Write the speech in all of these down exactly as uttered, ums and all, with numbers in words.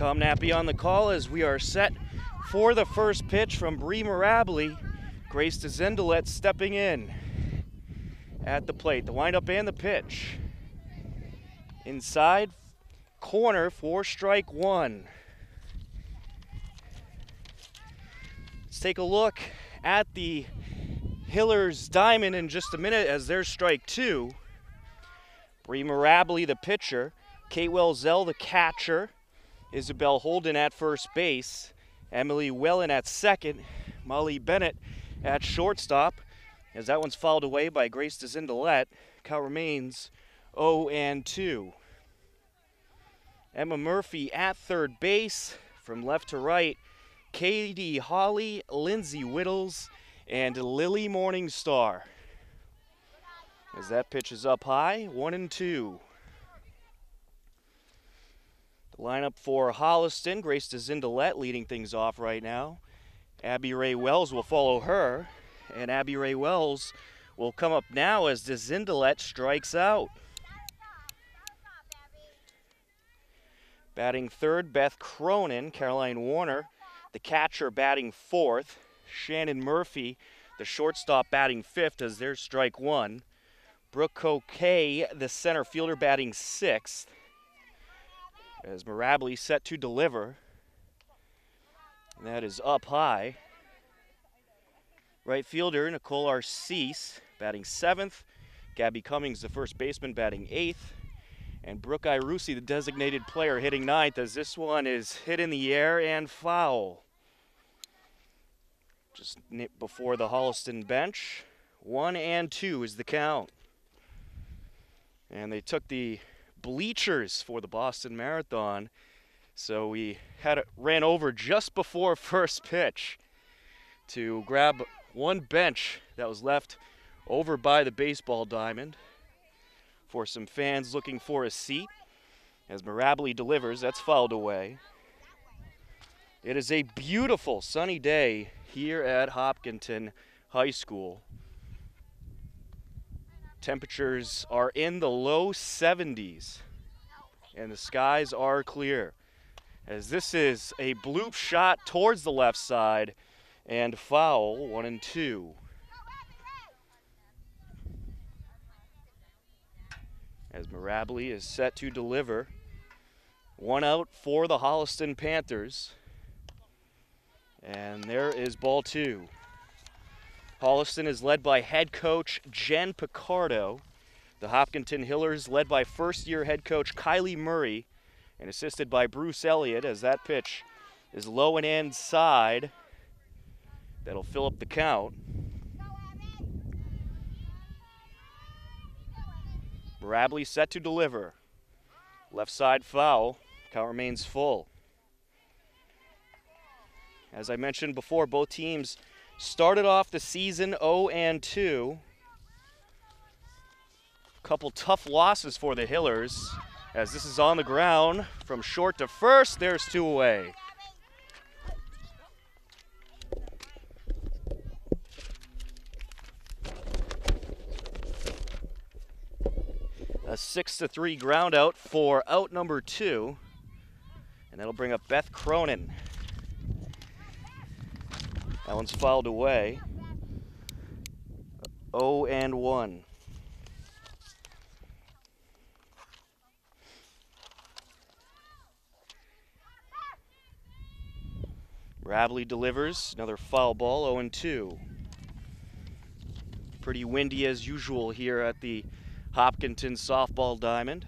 Tom Nappy on the call as we are set for the first pitch from Bree Mirabile. Grace DeZindelet stepping in at the plate. The windup and the pitch. Inside corner for strike one. Let's take a look at the Hillers diamond in just a minute as there's strike two. Bree Mirabile, the pitcher. Kate Welzell, the catcher. Isabel Holden at first base. Emily Wellen at second. Molly Bennett at shortstop. As that one's fouled away by Grace DeZindelet. Count remains oh and two. Emma Murphy at third base. From left to right, Katie Hawley, Lindsay Whittles, and Lily Morningstar. As that pitch is up high, one and two. The lineup for Holliston, Grace DeZindelet leading things off right now. Abby Ray Wells will follow her, and Abby Ray Wells will come up now as DeZindelet strikes out. Batting third, Beth Cronin, Caroline Warner, the catcher batting fourth, Shannon Murphy, the shortstop batting fifth as there's strike one. Brooke Coquet, the center fielder batting sixth. As Mirabile set to deliver. And that is up high. Right fielder Nicole Arcese batting seventh. Gabby Cummings, the first baseman, batting eighth. And Brooke Irusi, the designated player, hitting ninth as this one is hit in the air and foul. Just before the Holliston bench. One and two is the count. And they took the bleachers for the Boston Marathon. So we had it, ran over just before first pitch to grab one bench that was left over by the baseball diamond for some fans looking for a seat. As Mirabile delivers, that's fouled away. It is a beautiful sunny day here at Hopkinton High School. Temperatures are in the low seventies, and the skies are clear. As this is a bloop shot towards the left side, and foul, one and two. As Mirabile is set to deliver. One out for the Holliston Panthers. And there is ball two. Holliston is led by head coach Jen Picardo. The Hopkinton Hillers led by first-year head coach Kylie Murray and assisted by Bruce Elliott as that pitch is low and inside. That'll fill up the count. Mirabile set to deliver. Left side foul. Count remains full. As I mentioned before, both teams started off the season oh and two. Couple tough losses for the Hillers as this is on the ground from short to first. There's two away. A six to three ground out for out number two. And that'll bring up Beth Cronin. That one's fouled away. oh and one. Mirabile delivers. Another foul ball, oh and two. Pretty windy as usual here at the Hopkinton softball diamond.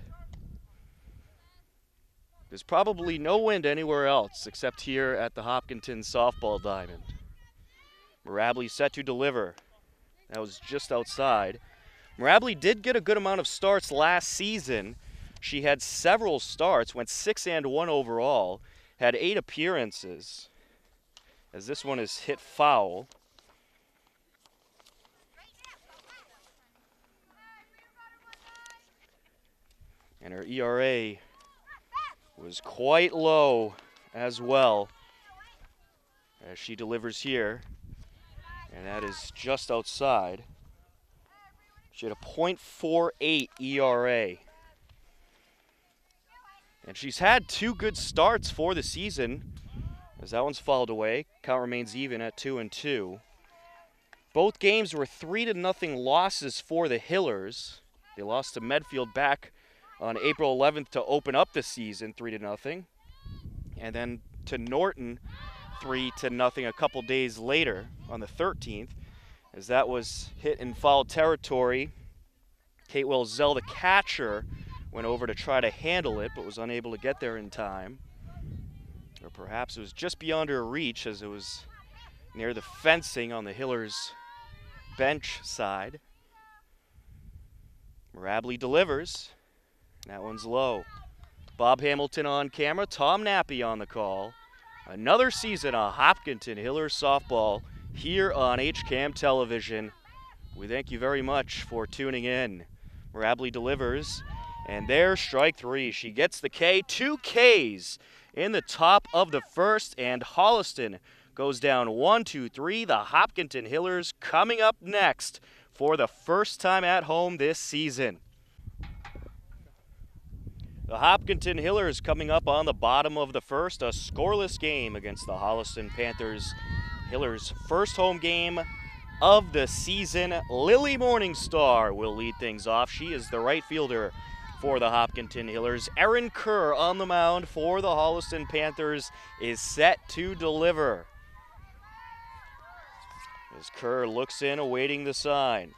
There's probably no wind anywhere else except here at the Hopkinton softball diamond. Mirabile set to deliver. That was just outside. Mirabile did get a good amount of starts last season. She had several starts, went six and one overall, had eight appearances. As this one is hit foul. And her E R A was quite low as well as she delivers here. And that is just outside. She had a point four eight E R A. And she's had two good starts for the season, as that one's fouled away. Count remains even at two and two. Both games were three to nothing losses for the Hillers. They lost to Medfield back on April eleventh to open up the season, three to nothing, and then to Norton, three to nothing a couple days later on the thirteenth, as that was hit in foul territory. Kate Welzell, the catcher, went over to try to handle it, but was unable to get there in time. Or perhaps it was just beyond her reach, as it was near the fencing on the Hillers bench side. Mirably delivers. That one's low. Bob Hamilton on camera, Tom Nappy on the call. Another season of Hopkinton Hillers softball here on H CAM Television. We thank you very much for tuning in. Mirably delivers, and there's strike three. She gets the K, two Ks in the top of the first, and Holliston goes down one, two, three. The Hopkinton Hillers coming up next for the first time at home this season. The Hopkinton Hillers coming up on the bottom of the first, a scoreless game against the Holliston Panthers. Hillers' first home game of the season. Lily Morningstar will lead things off. She is the right fielder for the Hopkinton Hillers. Erin Kerr on the mound for the Holliston Panthers is set to deliver. As Kerr looks in, awaiting the sign.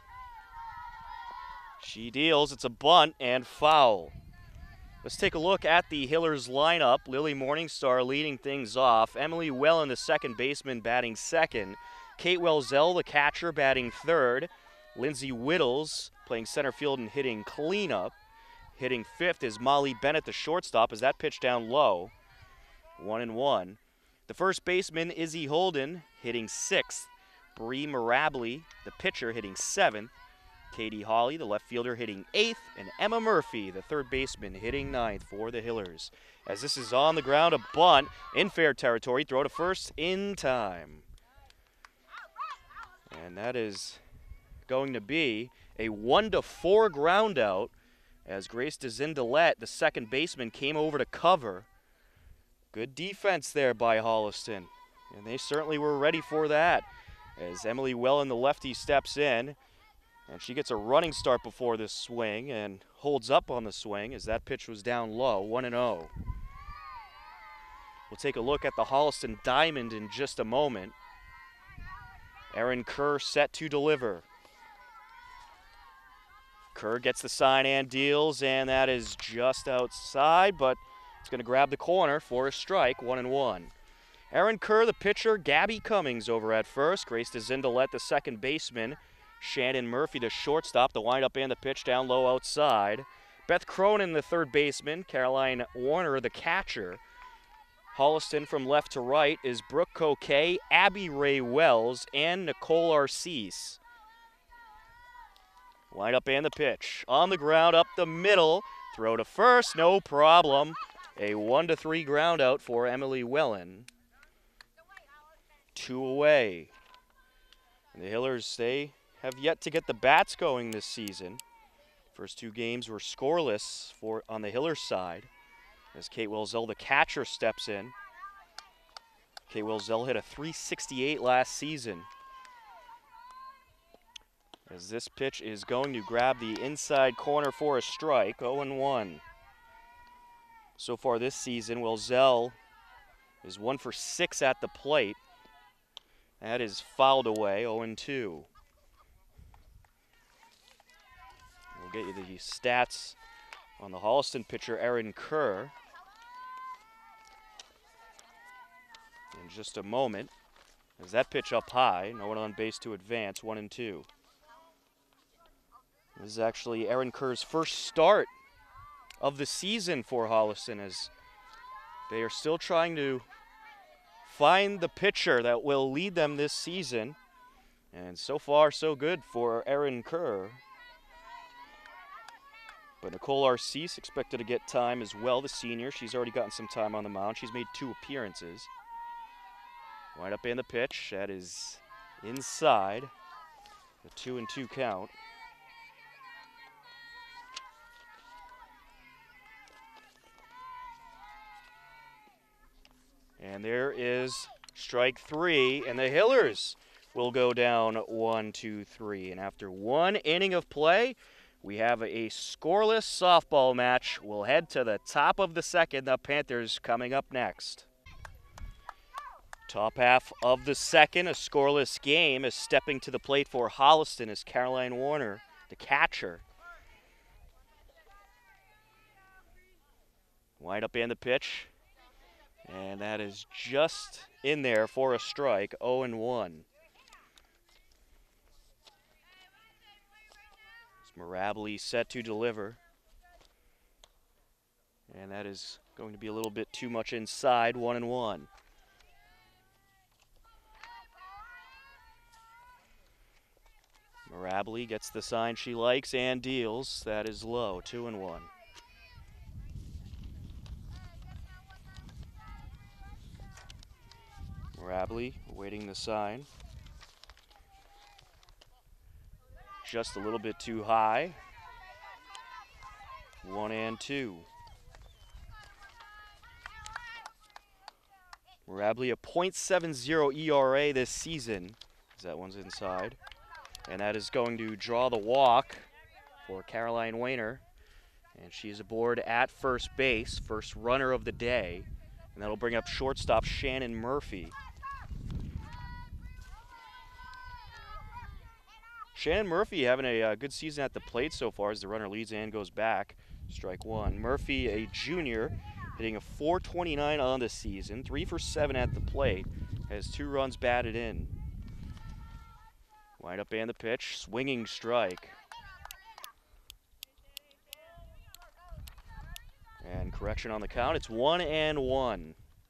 She deals, it's a bunt and foul. Let's take a look at the Hillers lineup. Lily Morningstar leading things off. Emily Wellen, the second baseman, batting second. Kate Welzell, the catcher, batting third. Lindsay Whittles playing center field and hitting cleanup. Hitting fifth is Molly Bennett, the shortstop, as that pitch down low. One and one. The first baseman, Izzy Holden, hitting sixth. Bree Mirably, the pitcher, hitting seventh. Katie Hawley, the left fielder, hitting eighth. And Emma Murphy, the third baseman, hitting ninth for the Hillers. As this is on the ground, a bunt in fair territory. Throw to first in time. And that is going to be a one to four ground out, as Grace Dezindalet, the second baseman, came over to cover. Good defense there by Holliston, and they certainly were ready for that. As Emily Wellen, the lefty, steps in, and she gets a running start before this swing and holds up on the swing as that pitch was down low, one and oh. We'll take a look at the Holliston diamond in just a moment. Erin Kerr set to deliver. Kerr gets the sign and deals, and that is just outside, but it's going to grab the corner for a strike, one and one. Erin Kerr, the pitcher, Gabby Cummings over at first. Grace Dezindalet, the second baseman. Shannon Murphy, the shortstop, the windup and the pitch down low outside. Beth Cronin, the third baseman. Caroline Warner, the catcher. Holliston from left to right is Brooke Coquet, Abby Ray Wells, and Nicole Arcese. Line up and the pitch. On the ground, up the middle. Throw to first, no problem. A one to three ground out for Emily Wellen. Two away. And the Hillers, they have yet to get the bats going this season. First two games were scoreless for on the Hillers side, as Kate Welzell, the catcher, steps in. Kate Welzell hit a three sixty-eight last season. As this pitch is going to grab the inside corner for a strike, oh and one. So far this season, Welzell is one for six at the plate. That is fouled away, oh and two. We'll get you the stats on the Holliston pitcher, Erin Kerr, in just a moment. As that pitch up high, no one on base to advance, one and two. This is actually Erin Kerr's first start of the season for Holliston, as they are still trying to find the pitcher that will lead them this season. And so far, so good for Erin Kerr. But Nicole Arcese expected to get time as well, the senior. She's already gotten some time on the mound. She's made two appearances. Wind up in the pitch. That is inside. The two and two count. And there is strike three, and the Hillers will go down one, two, three. And after one inning of play, we have a scoreless softball match. We'll head to the top of the second. The Panthers coming up next. Top half of the second, a scoreless game, is stepping to the plate for Holliston is Caroline Warner, the catcher. Wind up and the pitch. And that is just in there for a strike, oh and one. Mirably set to deliver. And that is going to be a little bit too much inside, one and one. Mirably gets the sign she likes and deals. That is low, two and one. Mirably awaiting the sign. Just a little bit too high. One and two. Mirably a point seven oh E R A this season, as that one's inside. And that is going to draw the walk for Caroline Wayner. And she's aboard at first base, first runner of the day. And that'll bring up shortstop Shannon Murphy. Shannon Murphy having a uh, good season at the plate so far as the runner leads and goes back. Strike one. Murphy, a junior, hitting a four twenty-nine on the season, three for seven at the plate, has two runs batted in. Wind up and the pitch, swinging strike. And correction on the count, it's one and one.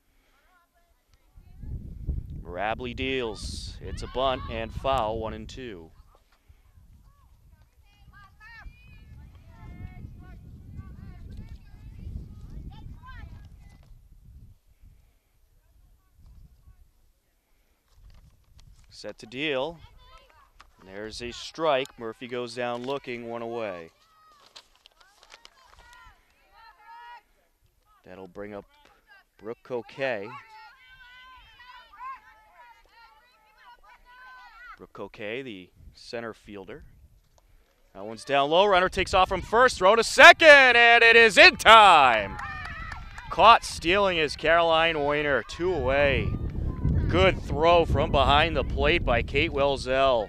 Mirably deals, it's a bunt and foul, one and two. Set to deal. And there's a strike. Murphy goes down looking, one away. That'll bring up Brooke Coquet. Brooke Coquet, the center fielder. That one's down low. Runner takes off from first, throw to second, and it is in time. Caught stealing is Caroline Wayner, two away. Good throw from behind the plate by Kate Welzell.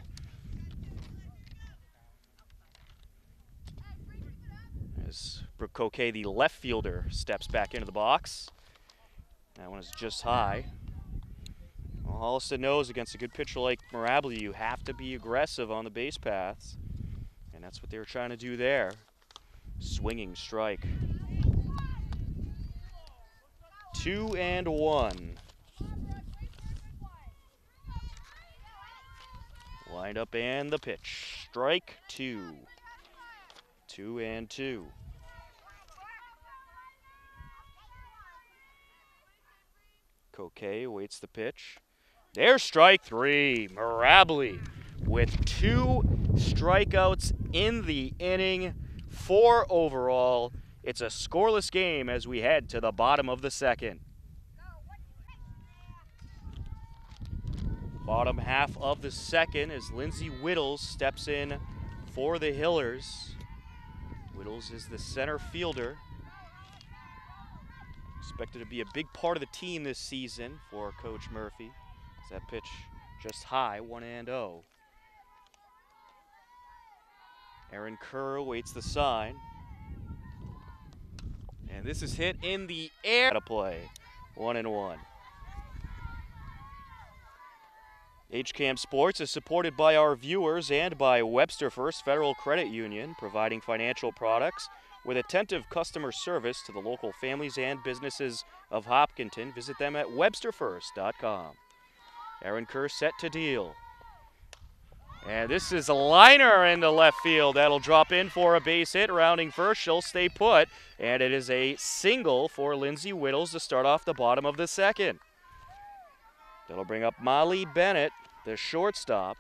As Brooke Coquet, the left fielder, steps back into the box. That one is just high. Well, Holliston knows against a good pitcher like Mirably, you have to be aggressive on the base paths. And that's what they were trying to do there. Swinging strike. Two and one. Wind up and the pitch. Strike two. Two and two. Coquet awaits the pitch. There's strike three. Mirably with two strikeouts in the inning. Four overall. It's a scoreless game as we head to the bottom of the second. Bottom half of the second as Lindsay Whittles steps in for the Hillers. Whittles is the center fielder. Expected to be a big part of the team this season for Coach Murphy. As that pitch just high, one and oh. Aaron Kerr waits the sign. And this is hit in the air. To play, one and one. H CAM Sports is supported by our viewers and by Webster First Federal Credit Union, providing financial products with attentive customer service to the local families and businesses of Hopkinton. Visit them at webster first dot com. Aaron Kerr set to deal. And this is a liner into left field. That'll drop in for a base hit. Rounding first, she'll stay put. And it is a single for Lindsay Whittles to start off the bottom of the second. That'll bring up Molly Bennett, the shortstop.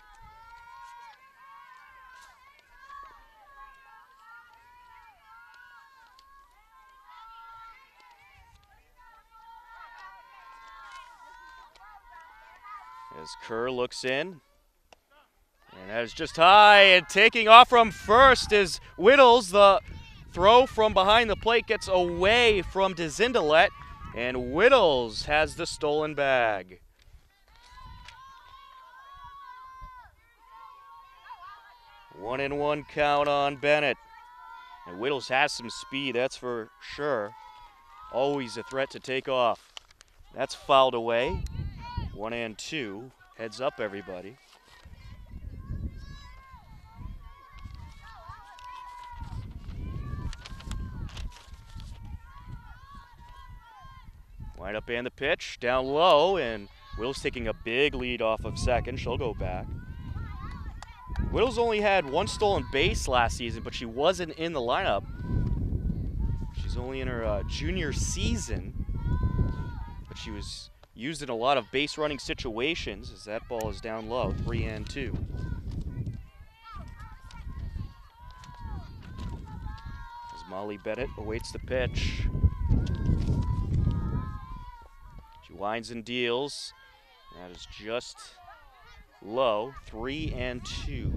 As Kerr looks in. And that is just high, and taking off from first is Whittles. The throw from behind the plate gets away from DeZindelet, and Whittles has the stolen bag. One and one count on Bennett. And Whittles has some speed, that's for sure. Always a threat to take off. That's fouled away. One and two. Heads up, everybody. Wind up and the pitch, down low, and Whittles taking a big lead off of second. She'll go back. Whittles only had one stolen base last season, but she wasn't in the lineup. She's only in her uh, junior season, but she was used in a lot of base running situations as that ball is down low, three and two. As Molly Bennett awaits the pitch. She winds and deals. That is just low, three and two.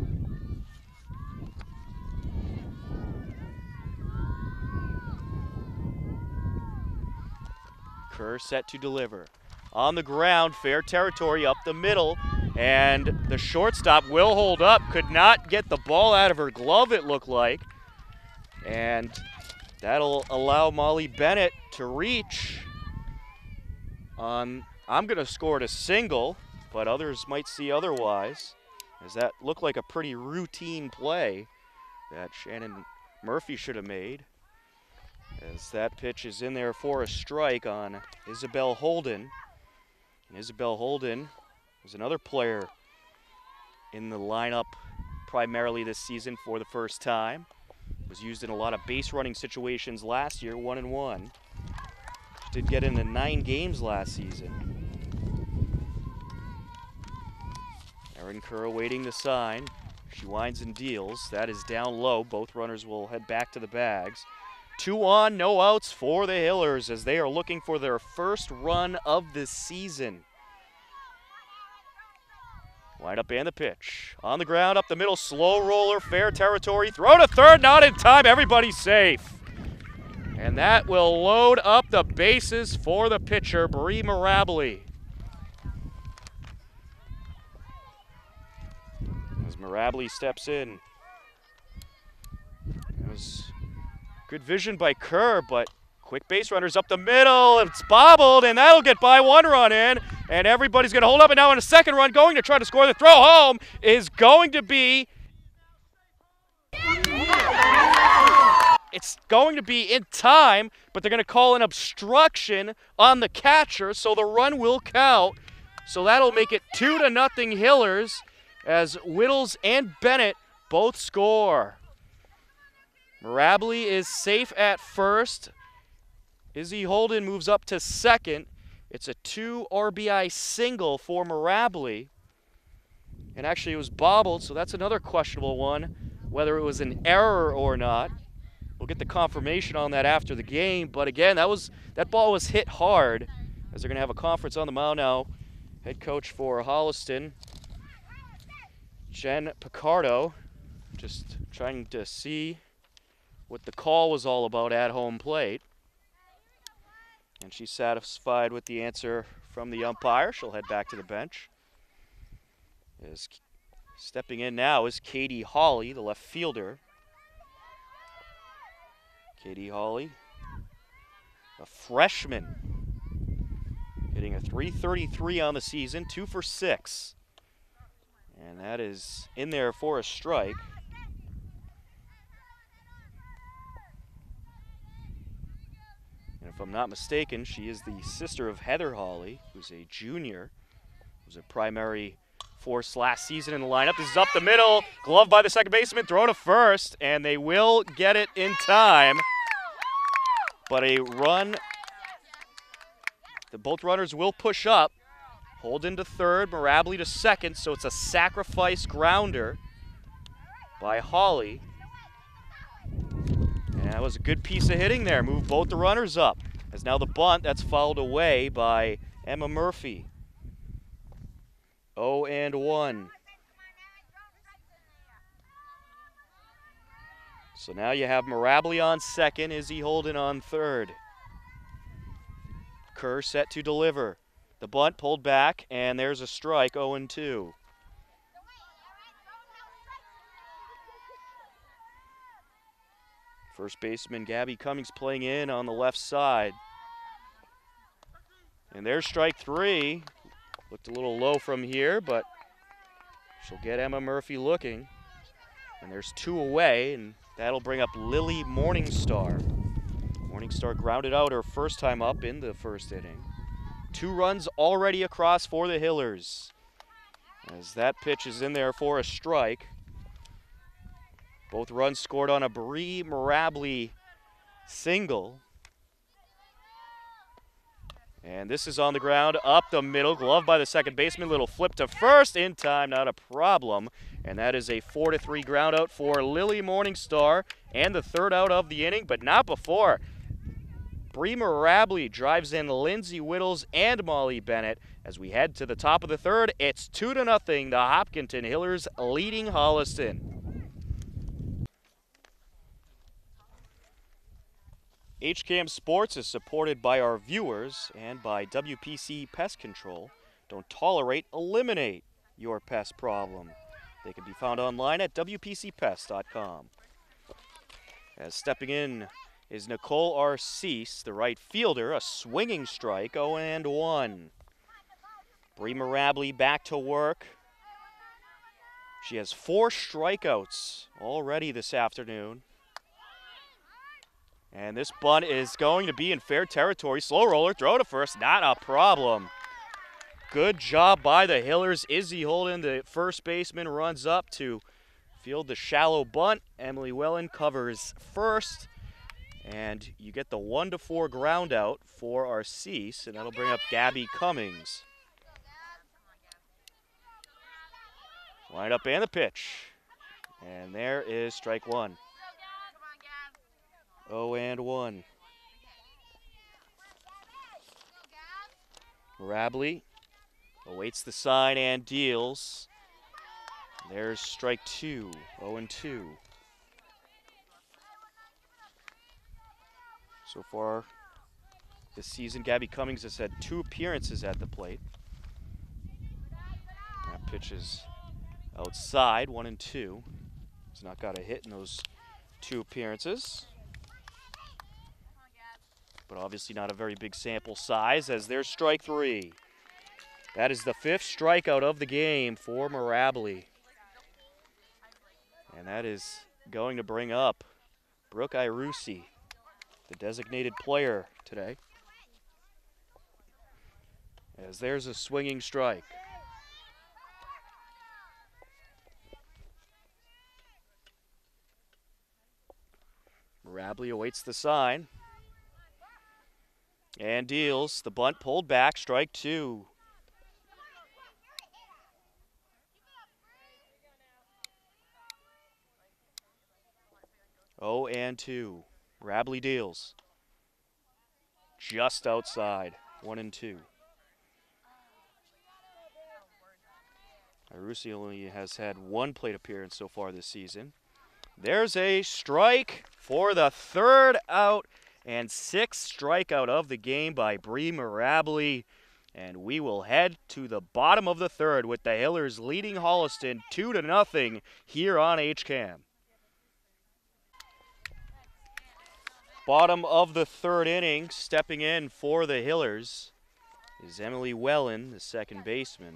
Kerr set to deliver. On the ground, fair territory up the middle, and the shortstop will hold up. Could not get the ball out of her glove, it looked like. And that'll allow Molly Bennett to reach on, I'm going to score it a single, but others might see otherwise, as that looked like a pretty routine play that Shannon Murphy should have made. As that pitch is in there for a strike on Isabel Holden. And Isabel Holden was another player in the lineup primarily this season for the first time. Was used in a lot of base running situations last year, one and one. She did get into nine games last season. Erin Kerr awaiting the sign. She winds and deals. That is down low. Both runners will head back to the bags. Two on, no outs for the Hillers as they are looking for their first run of the season. Wind up and the pitch. On the ground, up the middle, slow roller, fair territory. Throw to third, not in time, everybody's safe. And that will load up the bases for the pitcher, Bree Mirabile. As Mirabile steps in. That was good vision by Kerr, but quick base runners up the middle. It's bobbled, and that'll get by one run in. And everybody's going to hold up, and now in a second run, going to try to score. The throw home is going to be... It's going to be in time, but they're going to call an obstruction on the catcher, so the run will count. So that'll make it two to nothing Hillers as Whittles and Bennett both score. Mirabile is safe at first. Izzy Holden moves up to second. It's a two R B I single for Mirabile. And actually it was bobbled, so that's another questionable one, whether it was an error or not. We'll get the confirmation on that after the game. But again, that was that ball was hit hard, as they're going to have a conference on the mound now. Head coach for Holliston, Jen Picardo, just trying to see what the call was all about at home plate. And she's satisfied with the answer from the umpire. She'll head back to the bench. Is stepping in now is Katie Hawley, the left fielder. Katie Hawley, a freshman, hitting a three thirty-three on the season, two for six. And that is in there for a strike. And if I'm not mistaken, she is the sister of Heather Hawley, who's a junior, who's a primary force last season in the lineup. This is up the middle, glove by the second baseman, throw to first, and they will get it in time. But a run, the both runners will push up. Holden to third, Mirabile to second, so it's a sacrifice grounder by Hawley. And that was a good piece of hitting there. Move both the runners up. As now the bunt, that's fouled away by Emma Murphy. oh and one. So now you have Mirably on second, Izzy Holden on third. Kerr set to deliver. The bunt pulled back, and there's a strike, oh and two. First baseman Gabby Cummings playing in on the left side. And there's strike three. Looked a little low from here, but she'll get Emma Murphy looking. And there's two away, and that'll bring up Lily Morningstar. Morningstar grounded out her first time up in the first inning. Two runs already across for the Hillers, as that pitch is in there for a strike. Both runs scored on a Bree Mirably single. And this is on the ground, up the middle, gloved by the second baseman. Little flip to first in time, not a problem. And that is a four to three ground out for Lily Morningstar, and the third out of the inning, but not before. Bree Mirably drives in Lindsay Whittles and Molly Bennett. As we head to the top of the third, it's two to nothing. The Hopkinton Hillers leading Holliston. H C A M Sports is supported by our viewers and by W P C Pest Control. Don't tolerate, eliminate your pest problem. They can be found online at W P C pest dot com. As stepping in is Nicole Arcease, the right fielder, a swinging strike, oh and one. Bree Mirably back to work. She has four strikeouts already this afternoon. And this bunt is going to be in fair territory. Slow roller, throw to first, not a problem. Good job by the Hillers. Izzy Holden, the first baseman, runs up to field the shallow bunt. Emily Wellen covers first. And you get the one to four ground out for Arcease, and that'll bring up Gabby Cummings. Line up and the pitch. And there is strike one. oh and one. Mirably awaits the sign and deals. There's strike two, oh and two. So far this season, Gabby Cummings has had two appearances at the plate. That pitch is outside, one and two. He's not got a hit in those two appearances. But obviously not a very big sample size, as there's strike three. That is the fifth strikeout of the game for Mirably. And that is going to bring up Brooke Irusi, the designated player today. As there's a swinging strike. Mirably awaits the sign. And deals. The bunt pulled back, strike two. oh and two. Mirably deals. Just outside, one and two. Irusi only has had one plate appearance so far this season. There's a strike for the third out and sixth strikeout of the game by Bree Mirably. And we will head to the bottom of the third with the Hillers leading Holliston two to nothing here on H C A M. Bottom of the third inning, stepping in for the Hillers is Emily Wellen, the second baseman.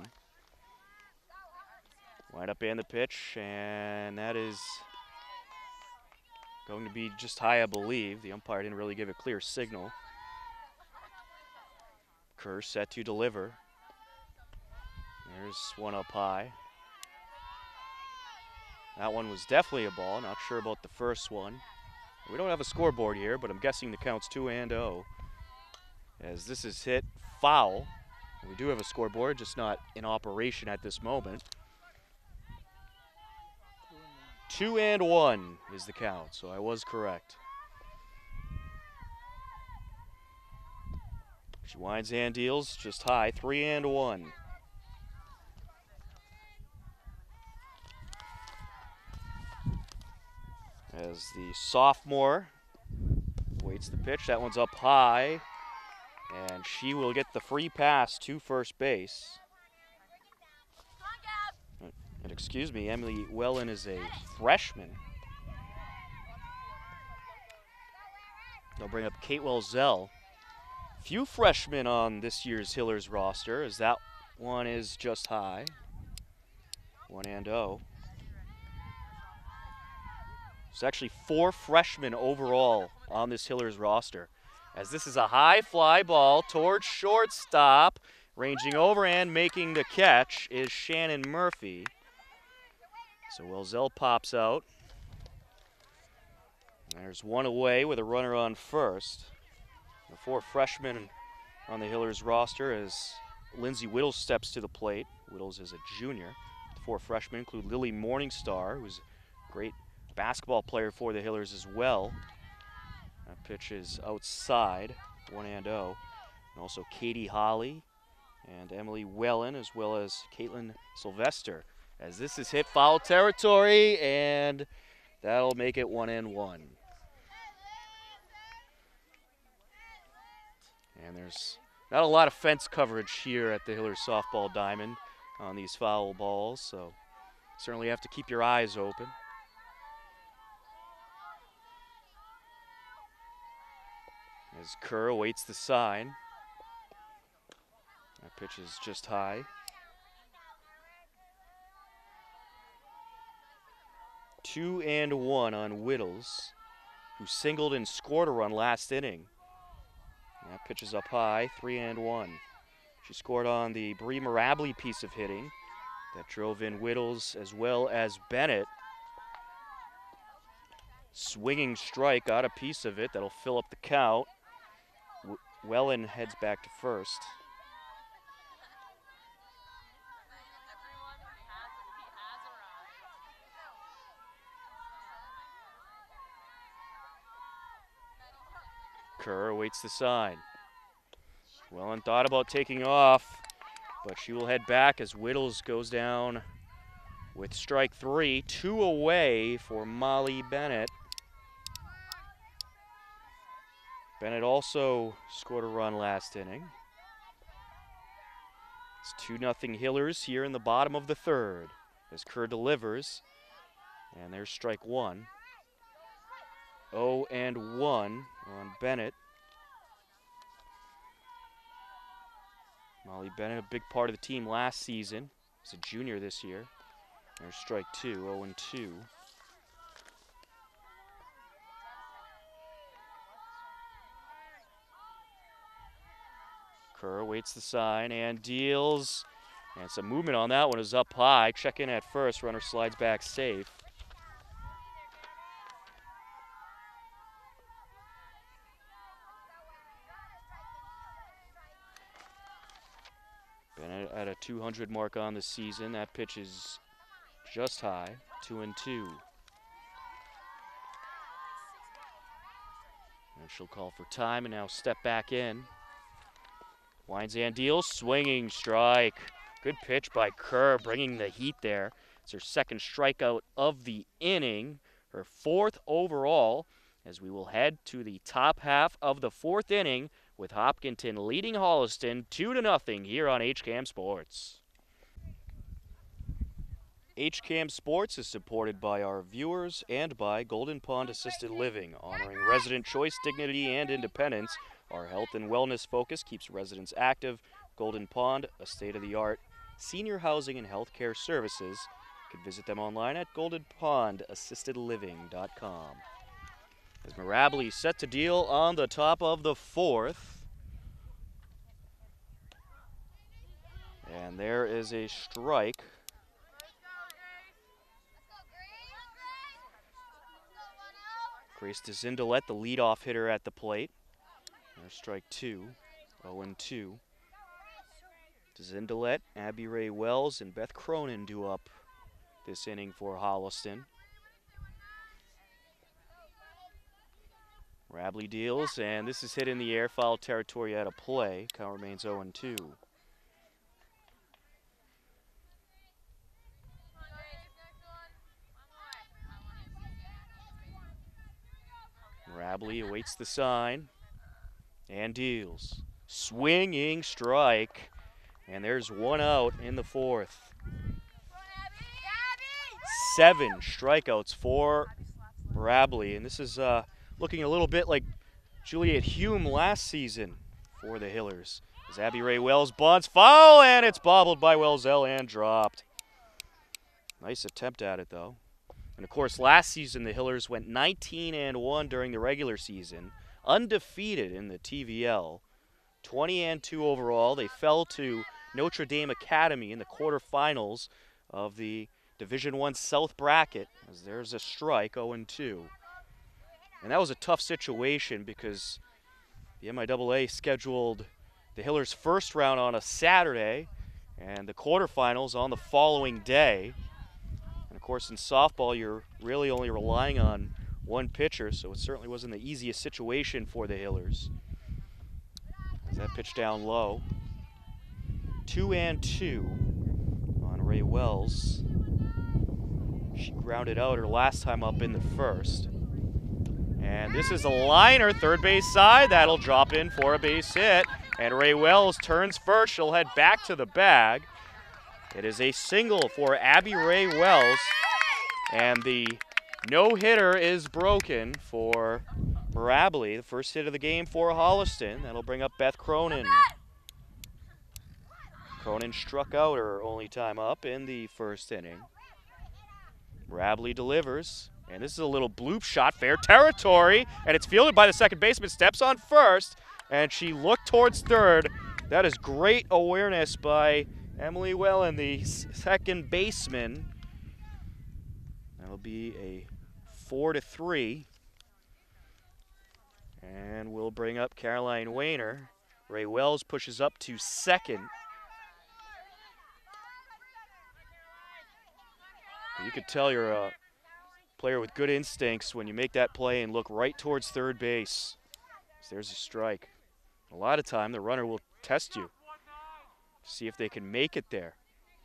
Wind up and the pitch, and that is going to be just high, I believe. The umpire didn't really give a clear signal. Kerr set to deliver. There's one up high. That one was definitely a ball. Not sure about the first one. We don't have a scoreboard here, but I'm guessing the count's two and oh. As this is hit foul. We do have a scoreboard, just not in operation at this moment. Two and one is the count, so I was correct. She winds and deals just high, three and one. as the sophomore waits the pitch. That one's up high, and she will get the free pass to first base. And excuse me, Emily Wellen is a freshman. They'll bring up Kate Welzell. Few freshmen on this year's Hillers roster, as that one is just high. One and oh. There's actually four freshmen overall on this Hillers roster, as this is a high fly ball towards shortstop. Ranging over and making the catch is Shannon Murphy. So Welzell pops out. There's one away with a runner on first. The four freshmen on the Hillers roster as Lindsay Whittles steps to the plate. Whittles is a junior. The four freshmen include Lily Morningstar, who's a great basketball player for the Hillers as well. That pitch is outside, one and oh. And also Katie Holly and Emily Wellen, as well as Caitlin Sylvester, as this is hit foul territory, and that'll make it one and one. And there's not a lot of fence coverage here at the Hillers softball diamond on these foul balls, so certainly have to keep your eyes open. As Kerr awaits the sign. That pitch is just high. Two and one on Whittles, who singled and scored a run last inning. That pitch is up high, three and one. She scored on the Bree Mirably piece of hitting that drove in Whittles as well as Bennett. Swinging strike, got a piece of it. That'll fill up the count. W Wellen heads back to first. Kerr awaits the sign. Wellen thought about taking off, but she will head back as Whittles goes down with strike three. Two away for Molly Bennett. Bennett also scored a run last inning. It's two nothing Hillers here in the bottom of the third as Kerr delivers. And there's strike one. oh and one on Bennett. Molly Bennett, a big part of the team last season. He's a junior this year. There's strike two, oh and two. Kerr awaits the sign and deals. And some movement on that one is up high. Check in at first. Runner slides back safe. Bennett at a two hundred mark on the season. That pitch is just high, two and two. And she'll call for time and now step back in. Winds and deals, swinging strike. Good pitch by Kerr, bringing the heat there. It's her second strikeout of the inning, her fourth overall, as we will head to the top half of the fourth inning with Hopkinton leading Holliston two to nothing here on H CAM Sports. H CAM Sports is supported by our viewers and by Golden Pond Assisted Living, honoring resident choice, dignity, and independence. Our health and wellness focus keeps residents active. Golden Pond, a state-of-the-art senior housing and healthcare services. You can visit them online at golden pond assisted living dot com. As Mirably set to deal on the top of the fourth. And there is a strike. Grace DeZindalet, the leadoff hitter at the plate. There's strike two, oh and two. DeZindalet, Abby Ray Wells, and Beth Cronin do up this inning for Holliston. Rabley deals, and this is hit in the air, foul territory out of play. Count remains oh and two. Rabley awaits the sign and deals. Swinging strike. And there's one out in the fourth. Seven strikeouts for Rabley. And this is uh, looking a little bit like Juliet Hume last season for the Hillers. As Abby Ray Wells bunts, foul, and it's bobbled by Welzell and dropped. Nice attempt at it, though. And, of course, last season the Hillers went nineteen and one during the regular season, undefeated in the T V L, twenty and two overall. They fell to Notre Dame Academy in the quarterfinals of the Division One South bracket, as there's a strike, oh and two. And that was a tough situation because the M I A A scheduled the Hillers' first round on a Saturday and the quarterfinals on the following day. And, of course, in softball, you're really only relying on one pitcher, so it certainly wasn't the easiest situation for the Hillers. As that pitch down low. Two and two on Ray Wells. She grounded out her last time up in the first. And this is a liner, third base side. That'll drop in for a base hit. And Ray Wells turns first. She'll head back to the bag. It is a single for Abby Ray Wells. And the no-hitter is broken for Rabley. The first hit of the game for Holliston. That'll bring up Beth Cronin. Cronin struck out her only time up in the first inning. Rabley delivers. And this is a little bloop shot, fair territory, and it's fielded by the second baseman, steps on first, and she looked towards third. That is great awareness by Emily Wellen, the second baseman. That'll be a four to three. And we'll bring up Caroline Wayner. Ray Wells pushes up to second. You could tell you're a player with good instincts when you make that play and look right towards third base. So there's a strike. A lot of time the runner will test you, see if they can make it there.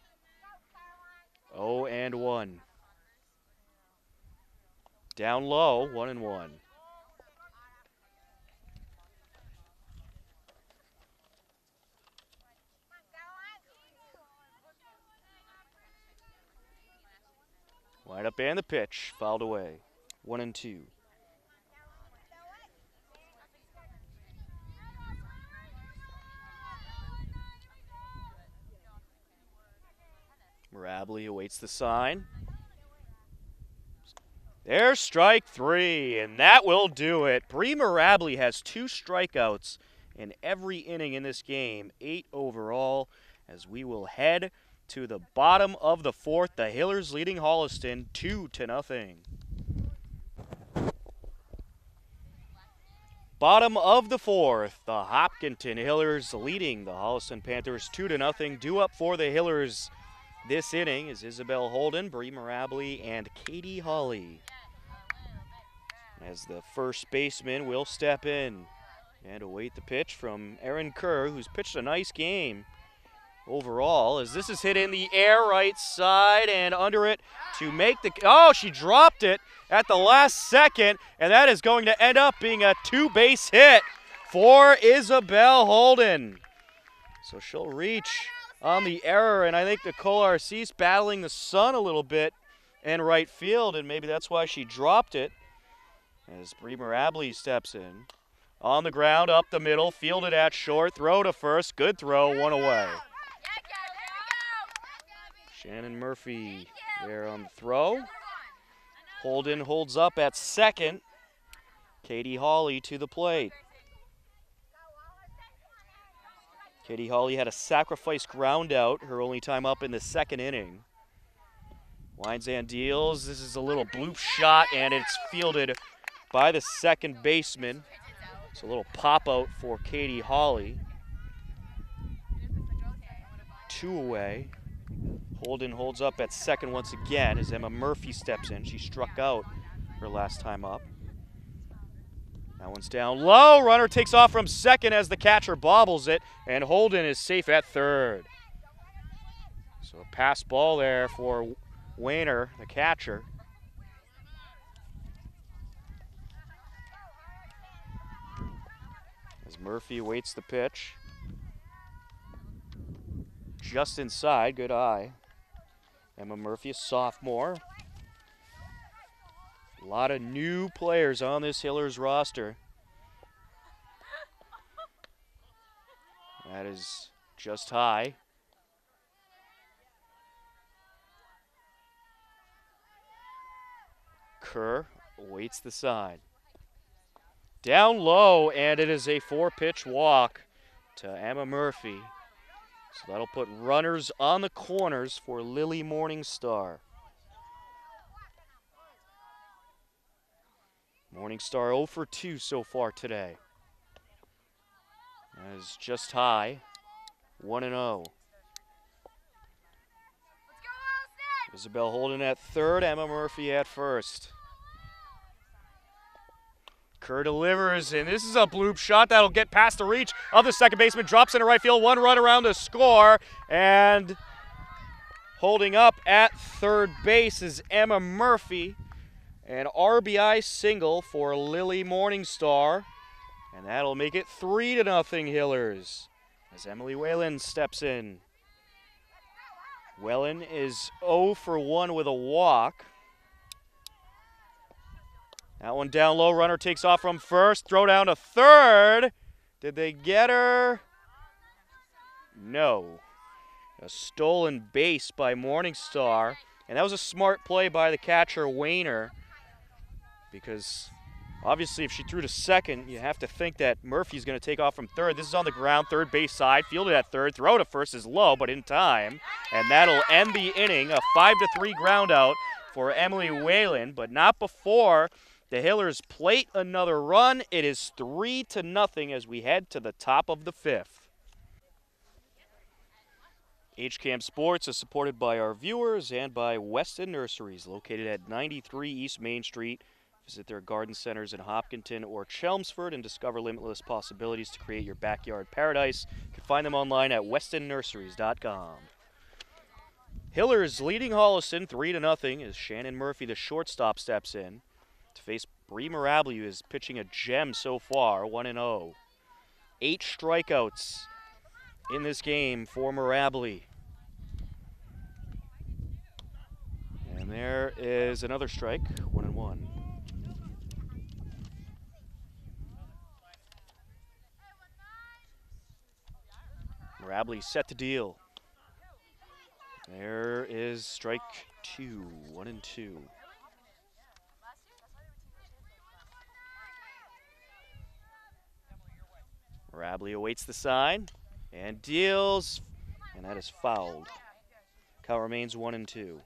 oh and one. Down low, one and one. Wind up and the pitch, fouled away. One and two. Rabley awaits the sign. There's strike three, and that will do it. Bree Rabley has two strikeouts in every inning in this game, eight overall, as we will head to the bottom of the fourth. The Hillers leading Holliston two to nothing. Bottom of the fourth, the Hopkinton Hillers leading the Holliston Panthers two to nothing. Due up for the Hillers this inning is Isabel Holden, Bree Rabley, and Katie Hawley. As the first baseman will step in and await the pitch from Erin Kerr, who's pitched a nice game overall, as this is hit in the air right side and under it to make the, oh, she dropped it at the last second, and that is going to end up being a two-base hit for Isabel Holden. So she'll reach on the error, and I think Nicole Arcisse battling the sun a little bit in right field, and maybe that's why she dropped it. As Bree Rabley steps in. On the ground, up the middle, fielded at short, throw to first, good throw, one away. Shannon Murphy there on the throw. Holden holds up at second. Katie Hawley to the plate. Katie Hawley had a sacrifice ground out, her only time up in the second inning. Winds and deals. This is a little bloop shot, and it's fielded by the second baseman. It's a little pop out for Katie Hawley. Two away. Holden holds up at second once again as Emma Murphy steps in. She struck out her last time up. That one's down low. Runner takes off from second as the catcher bobbles it, and Holden is safe at third. So a pass ball there for Wayner, the catcher. As Murphy awaits the pitch. Just inside, good eye. Emma Murphy, a sophomore. A lot of new players on this Hillers roster. That is just high. Kerr awaits the sign. Down low, and it is a four-pitch walk to Emma Murphy. So that'll put runners on the corners for Lily Morningstar. Morningstar oh for two so far today. That is just high, one and oh. Isabel Holden at third, Emma Murphy at first. Kerr delivers, and this is a bloop shot that'll get past the reach of the second baseman. Drops into right field, one run around to score, and holding up at third base is Emma Murphy. An R B I single for Lily Morningstar, and that'll make it three to nothing Hillers as Emily Whalen steps in. Whalen is oh for one with a walk. That one down low, runner takes off from first, throw down to third. Did they get her? No. A stolen base by Morningstar, and that was a smart play by the catcher, Wayner, because obviously if she threw to second, you have to think that Murphy's going to take off from third. This is on the ground, third base side, fielded at third, throw to first is low, but in time, and that'll end the inning, a five to three ground out for Emily Whalen, but not before the Hillers plate another run. It is three to nothing as we head to the top of the fifth. H-Cam Sports is supported by our viewers and by Weston Nurseries, located at ninety-three East Main Street. Visit their garden centers in Hopkinton or Chelmsford and discover limitless possibilities to create your backyard paradise. You can find them online at weston nurseries dot com. Hillers leading Holliston three to nothing as Shannon Murphy, the shortstop, steps in to face Bree Mirabli, who is pitching a gem so far, one and oh. Eight strikeouts in this game for Mirabli. And there is another strike, one and one. Mirabli set to deal. There is strike two, one and two. Mirabli awaits the sign and deals, and that is fouled. Count remains one and two.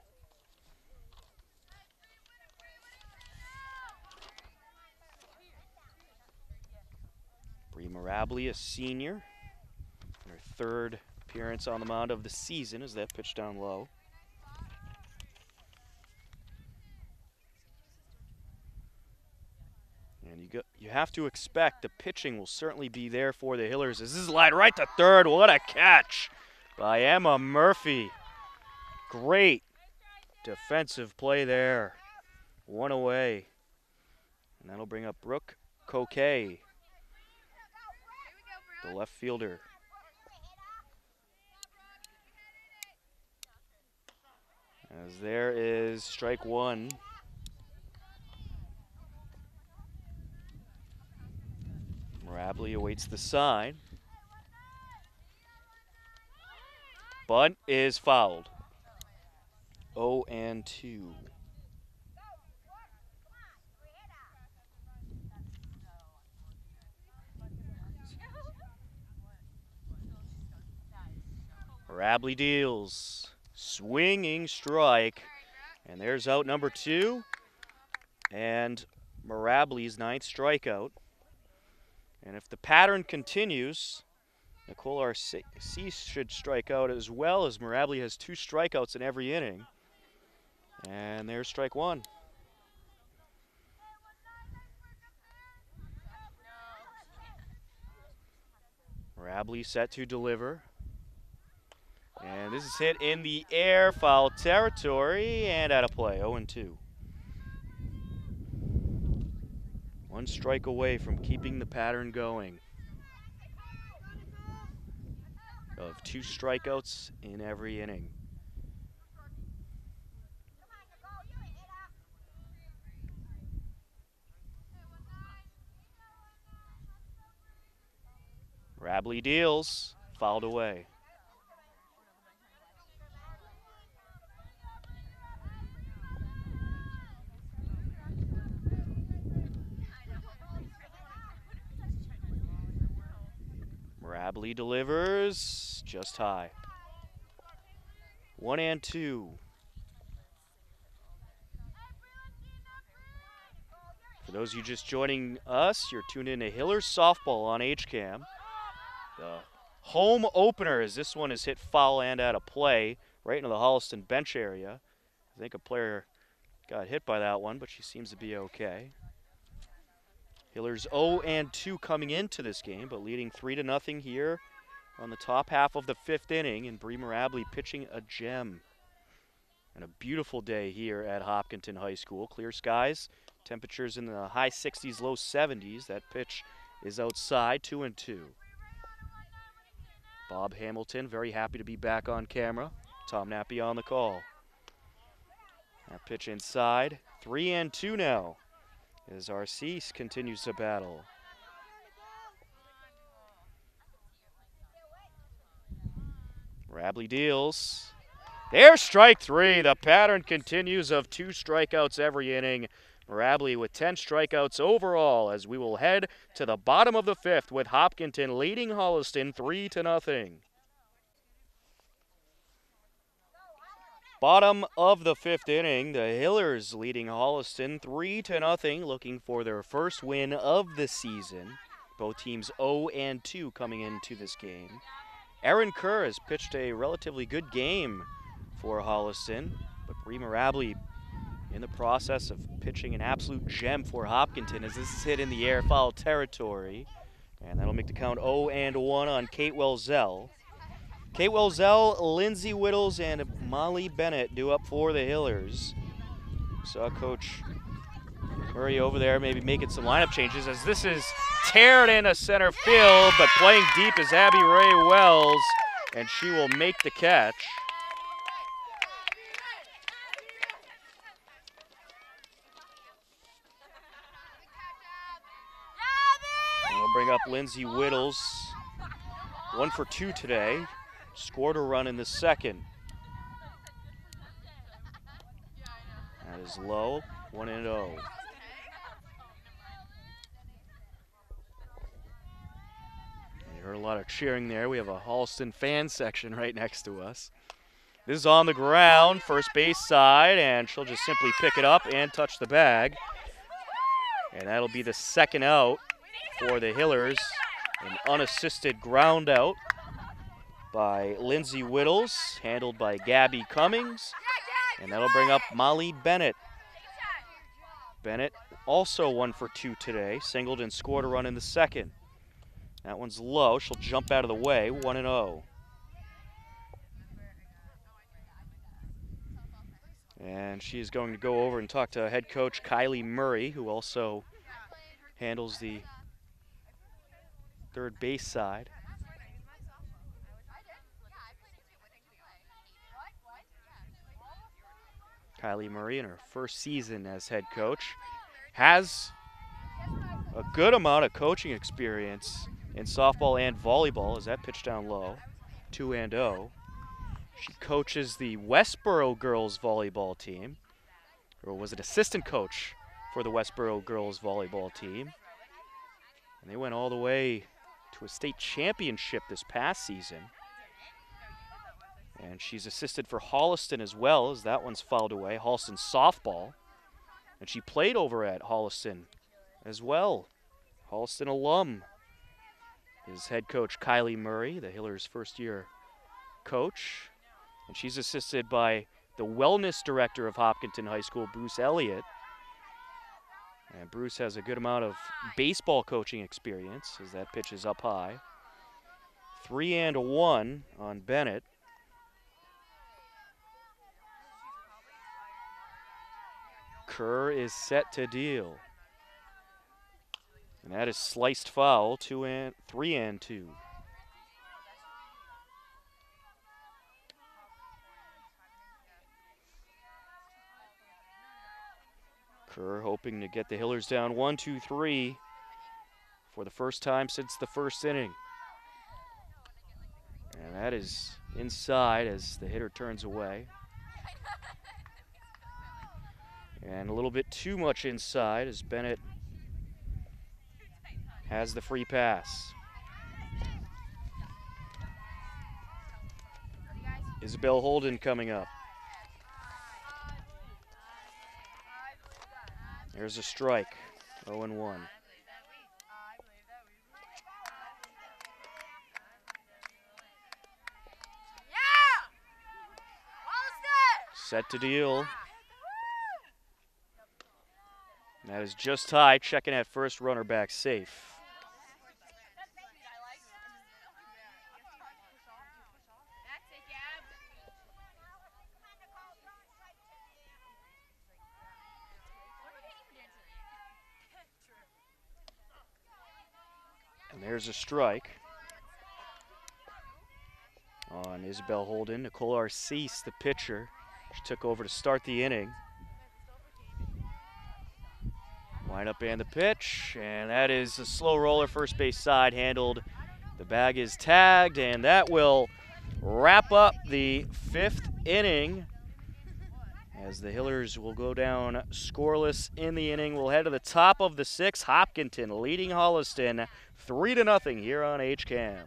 Bree Mirabli, a senior, her third appearance on the mound of the season as that pitch down low. And you go, you have to expect the pitching will certainly be there for the Hillers. This is lined right to third. What a catch by Emma Murphy. Great defensive play there. One away. And that'll bring up Brooke Coquet, the left fielder. As there is strike one. Mirabli awaits the sign. Bunt is fouled. oh and two. Mirabli deals. Swinging strike. And there's out number two. And Mirabli's ninth strikeout. And if the pattern continues, Nicole Arce should strike out as well, as Mirabli has two strikeouts in every inning. And there's strike one. Mirabli set to deliver. And this is hit in the air, foul territory, and out of play, oh and two. One strike away from keeping the pattern going. of two strikeouts in every inning. Rabley deals, fouled away. Rabley delivers just high. One and two. For those of you just joining us, you're tuned in to Hillers Softball on H CAM. The home opener, as this one is hit foul and out of play right into the Holliston bench area. I think a player got hit by that one, but she seems to be okay. Hillers oh and two coming into this game, but leading three to nothing here on the top half of the fifth inning, and Bree Mirably pitching a gem. And a beautiful day here at Hopkinton High School. Clear skies, temperatures in the high sixties, low seventies. That pitch is outside, two and two. Bob Hamilton very happy to be back on camera. Tom Nappy on the call. That pitch inside, three and two now, as Arcese continues to battle. Rabley deals. There's strike three. The pattern continues of two strikeouts every inning. Rabley with ten strikeouts overall, as we will head to the bottom of the fifth with Hopkinton leading Holliston three to nothing. Bottom of the fifth inning, the Hillers leading Holliston three to nothing, looking for their first win of the season. Both teams oh and two coming into this game. Erin Kerr has pitched a relatively good game for Holliston, but Bree Mirably in the process of pitching an absolute gem for Hopkinton, as this is hit in the air, foul territory. And that'll make the count oh and one on Kate Welzell. Kate Welzell, Lindsay Whittles, and Molly Bennett due up for the Hillers. Saw Coach Murray over there maybe making some lineup changes, as this is teared into center field, but playing deep is Abby Ray Wells, and she will make the catch. And we'll bring up Lindsay Whittles, one for two today. Scored a run in the second. That is low, one and oh. You heard a lot of cheering there. We have a Holliston fan section right next to us. This is on the ground, first base side, and she'll just simply pick it up and touch the bag. And that'll be the second out for the Hillers. An unassisted ground out by Lindsay Whittles, handled by Gabby Cummings, and that'll bring up Molly Bennett. Bennett also one for two today, singled and scored a run in the second. That one's low, she'll jump out of the way, one and oh. And she is going to go over and talk to head coach Kylie Murray, who also handles the third base side. Kylie Murray, in her first season as head coach, has a good amount of coaching experience in softball and volleyball, as that pitch down low, two and oh. She coaches the Westboro girls volleyball team, or was it assistant coach for the Westboro girls volleyball team. And they went all the way to a state championship this past season. And she's assisted for Holliston as well, as that one's fouled away, Holliston softball. And she played over at Holliston as well. Holliston alum is head coach Kylie Murray, the Hillers' first year coach. And she's assisted by the wellness director of Hopkinton High School, Bruce Elliott. And Bruce has a good amount of baseball coaching experience, as that pitch is up high. Three and a one on Bennett. Kerr is set to deal. And that is sliced foul, two and three and two. Kerr hoping to get the Hillers down one, two, three for the first time since the first inning. And that is inside as the hitter turns away. And a little bit too much inside as Bennett has the free pass. Isabel Holden coming up. There's a strike, oh and one. Set to deal. That is just high, checking at first, runner back safe. And there's a strike on Isabel Holden. Nicole Arcese, the pitcher. She took over to start the inning. Wind up and the pitch, and that is a slow roller, first base side handled. The bag is tagged, and that will wrap up the fifth inning as the Hillers will go down scoreless in the inning. We'll head to the top of the sixth. Hopkinton leading Holliston three to nothing here on H C A M.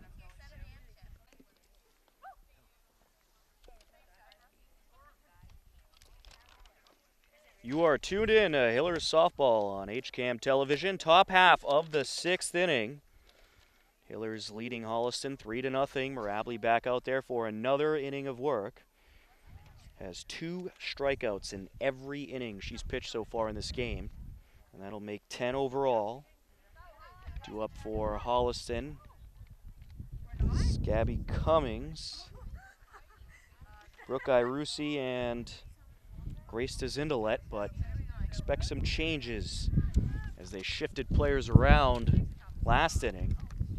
You are tuned in to Hillers softball on H C A M television. Top half of the sixth inning. Hillers leading Holliston three to nothing. Mirably back out there for another inning of work. Has two strikeouts in every inning she's pitched so far in this game. And that'll make ten overall. Due up for Holliston. It's Gabby Cummings, Brooke Irusi, and Grace DeZindelet, but expect some changes as they shifted players around last inning.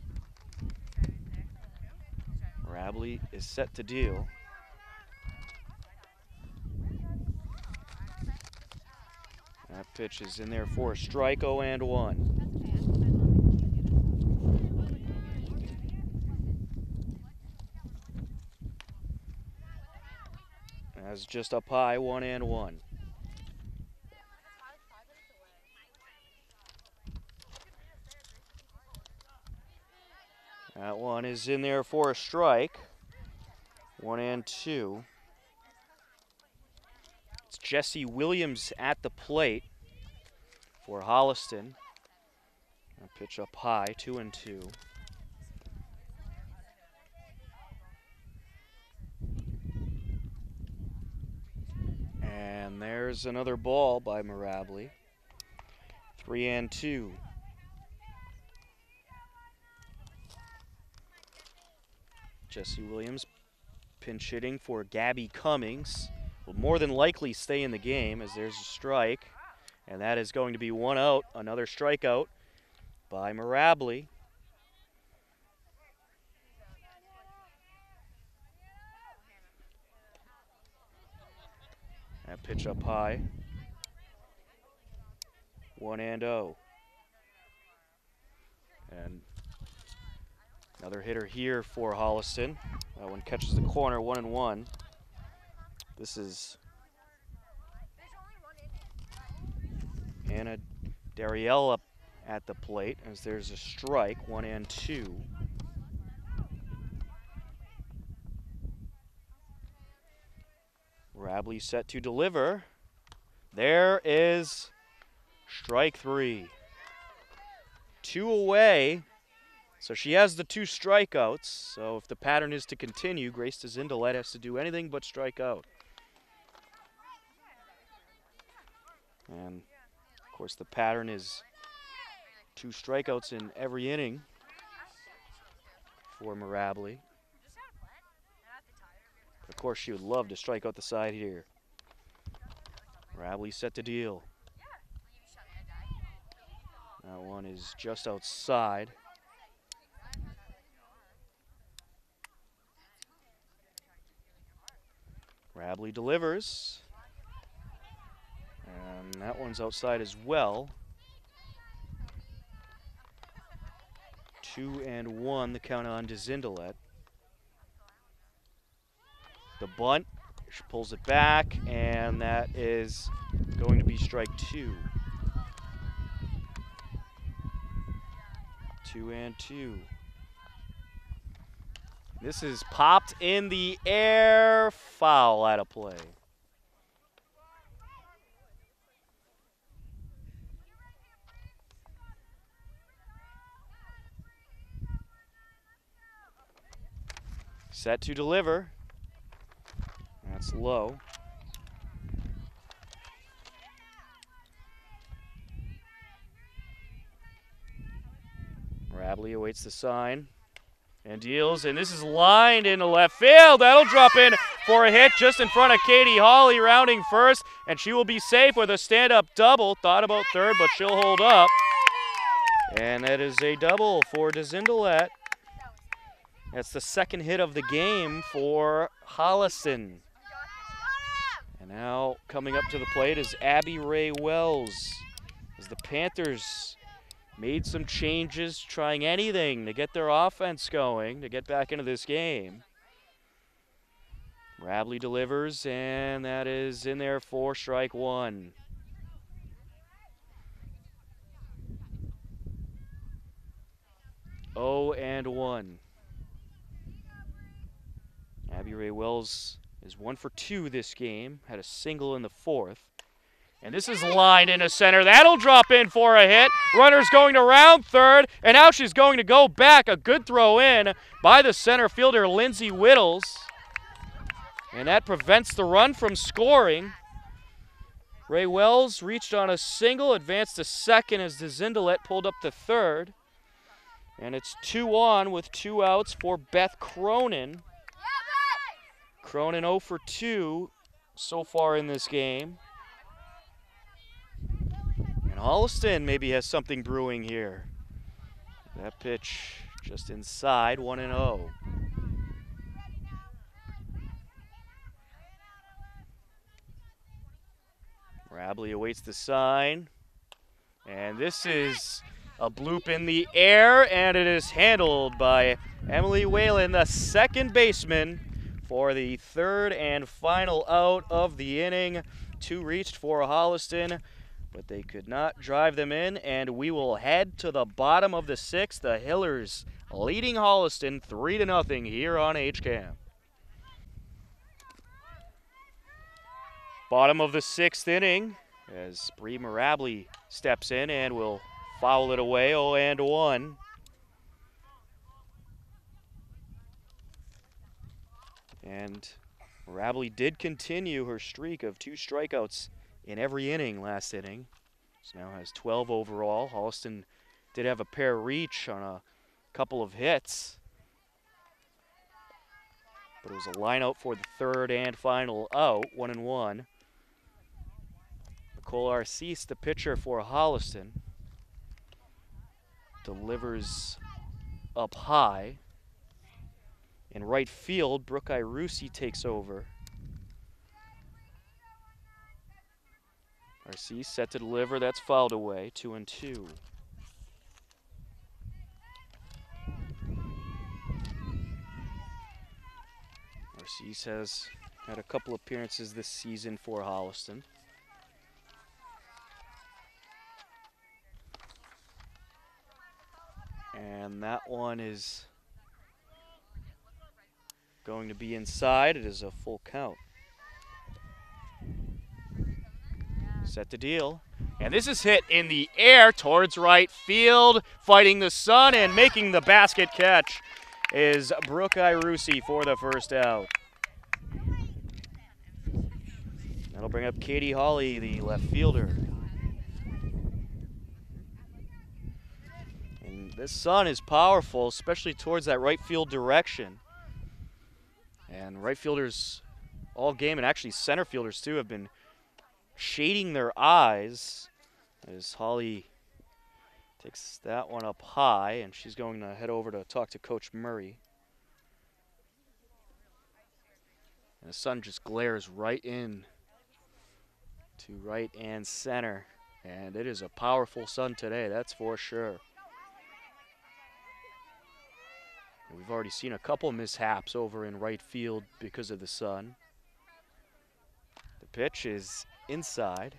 Mirably is set to deal. That pitch is in there for a strike, oh and one. That's just up high, one and one. That one is in there for a strike, one and two. It's Jesse Williams at the plate for Holliston. A pitch up high, two and two. And there's another ball by Mirably. Three and two. Jesse Williams pinch hitting for Gabby Cummings. Will more than likely stay in the game as there's a strike. And that is going to be one out. Another strikeout by Mirably. That pitch up high. One and oh. And another hitter here for Holliston. That one catches the corner, one and one. This is Anna Darielle up at the plate as there's a strike, one and two. Mirably set to deliver. There is strike three. Two away. So she has the two strikeouts. So if the pattern is to continue, Grace DeZindelet has to do anything but strike out. And of course the pattern is two strikeouts in every inning for Mirably. Of course, she would love to strike out the side here. Mirably set to deal. That one is just outside. Mirably delivers. And And that one's outside as well. Two and one, the count on Desindalet. The bunt, she pulls it back, and that is going to be strike two. Two and two. This is popped in the air, foul out of play. Set to deliver. That's low. Rabley awaits the sign and deals, and this is lined into left field. That'll drop in for a hit just in front of Katie Hawley, rounding first, and she will be safe with a stand-up double. Thought about third, but she'll hold up. And that is a double for Desindalet. That's the second hit of the game for Holliston. And now coming up to the plate is Abby Ray Wells, as the Panthers made some changes, trying anything to get their offense going, to get back into this game. Rabley delivers, and that is in there for strike one. oh and one. Abby Ray Wells is one for two this game, had a single in the fourth. And this is lined into center. That'll drop in for a hit. Runner's going to round third, and now she's going to go back. A good throw in by the center fielder, Lindsay Whittles. And that prevents the run from scoring. Ray Wells reached on a single, advanced to second as Desindalet pulled up to third. And it's two on with two outs for Beth Cronin. Cronin oh for two so far in this game. And Holliston maybe has something brewing here. That pitch just inside, one and oh. Rabley awaits the sign. And this is a bloop in the air, and it is handled by Emily Whalen, the second baseman, for the third and final out of the inning. Two reached for Holliston, but they could not drive them in, and we will head to the bottom of the sixth. The Hillers leading Holliston three to nothing here on H C A M. Bottom of the sixth inning as Bree Rabley steps in and will foul it away, oh and one. And Rabley did continue her streak of two strikeouts in every inning last inning. So now has twelve overall. Holliston did have a pair reach on a couple of hits, but it was a line out for the third and final out, one and one. Nicole Arcese, the pitcher for Holliston, delivers up high. In right field, Brooke Irusi takes over. Arcese set to deliver, that's fouled away, two and two. Arcese has had a couple appearances this season for Holliston. And that one is going to be inside. It is a full count. Set to deal. And this is hit in the air towards right field, fighting the sun and making the basket catch is Brooke Irusi for the first out. That'll bring up Katie Hawley, the left fielder. And this sun is powerful, especially towards that right field direction. And right fielders all game, and actually center fielders too, have been shading their eyes as Hawley takes that one up high, and she's going to head over to talk to Coach Murray. And the sun just glares right in to right and center. And it is a powerful sun today, that's for sure. We've already seen a couple mishaps over in right field because of the sun. The pitch is inside.